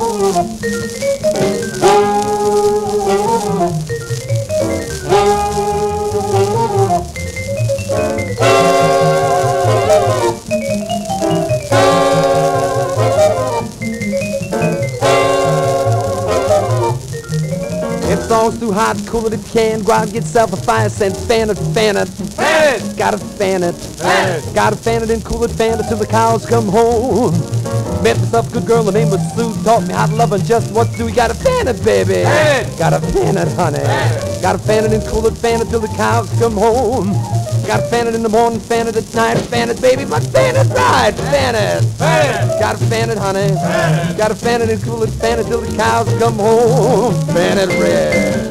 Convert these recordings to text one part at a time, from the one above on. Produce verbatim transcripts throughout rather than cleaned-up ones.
If the song's too hot, cool it if you can. Go out and get yourself a fire scent. Fan it, fan it. Fan it! Gotta fan it. Fan it! Gotta fan it and cool it, fan it till the cows come home. Met myself a good girl, her name was Sue. Taught me how to love and just what to do. You gotta fan it, baby. Fan it! Gotta fan it, honey. Fan it! Gotta fan it and cool it, fan it till the cows come home. Gotta fan it in the morning, fan it at night. Fan it, baby, but fan it right. Fan it. Fan it! Gotta fan it, honey. Fan it! Gotta fan it and cool it, fan it till the cows come home. Fan it red.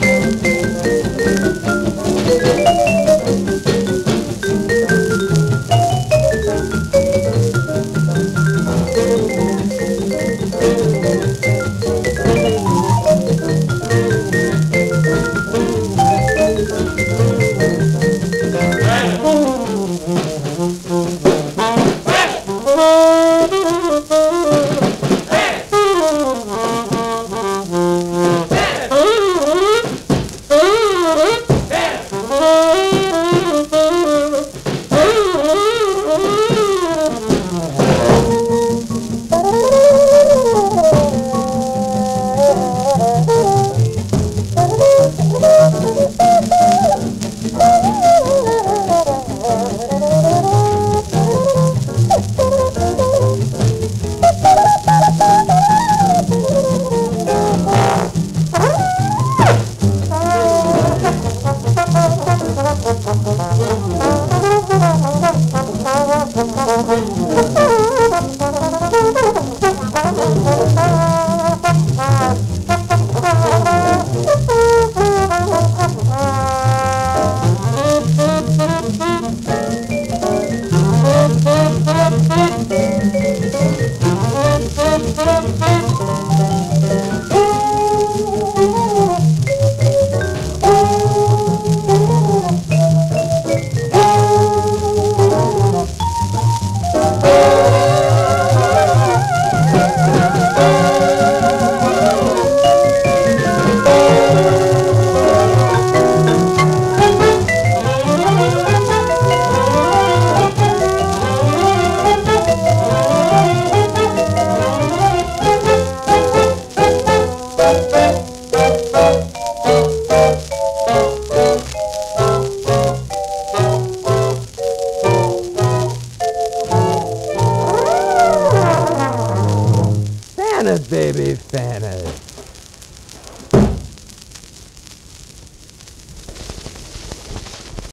Fan it, baby, fan it.